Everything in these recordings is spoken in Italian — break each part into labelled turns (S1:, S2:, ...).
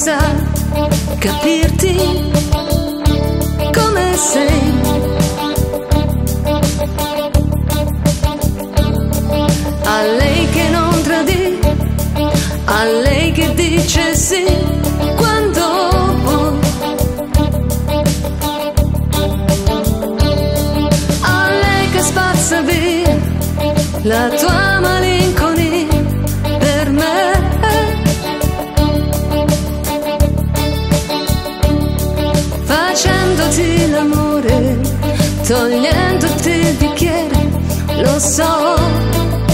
S1: sa capirti come sei. A lei che non tradì, a lei che dice sì quando può, a lei che spazza via la tua malinconia per me. Facendoti l'amore, togliendoti il bicchiere, lo so.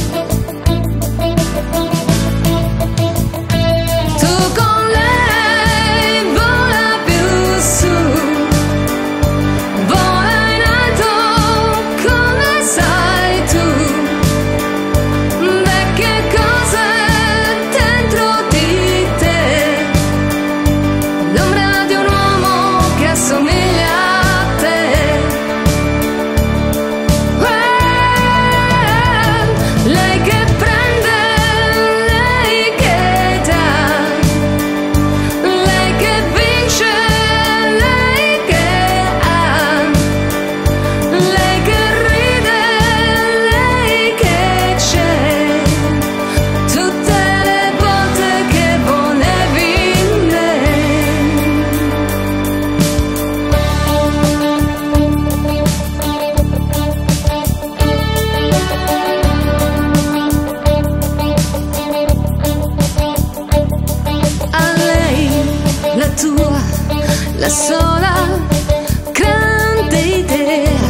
S1: La sola grande idea,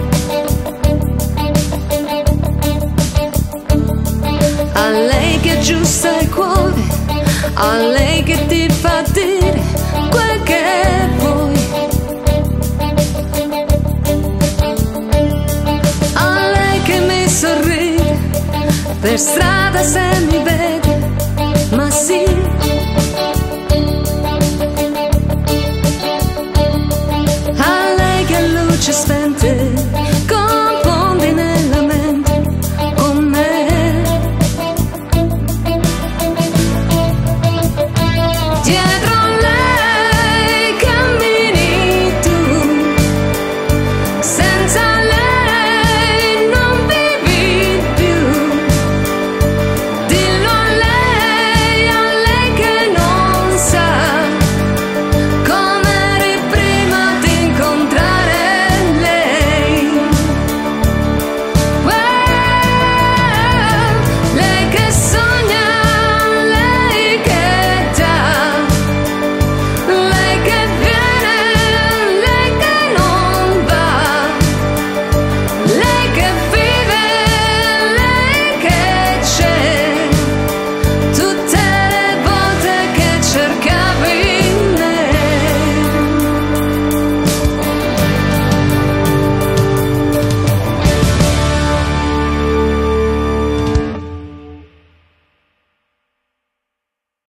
S1: a lei che aggiusta il cuore, a lei che ti fa dire quel che vuoi, a lei che mi sorride per strada se mi vede, ma sì. Luci spente, confondi nella mente con me. Dietro